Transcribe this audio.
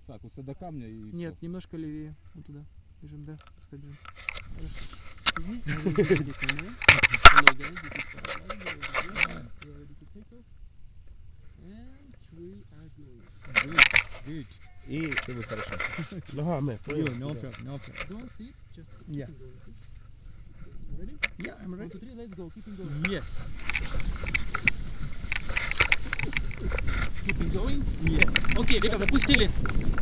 Так, вот до камня и Нет, всё. немножко левее. Вот туда. Бежим, да. Бежим. Хорошо. Good. И все будет хорошо. Ногами. Good, no problem, no problem. Don't sit, just Yeah. keep going. Okay? Ready? Yeah, I'm 1, 2, 3, let's go. Keep going. Yes. Keep going. Yes. Окей, Вика, запустили.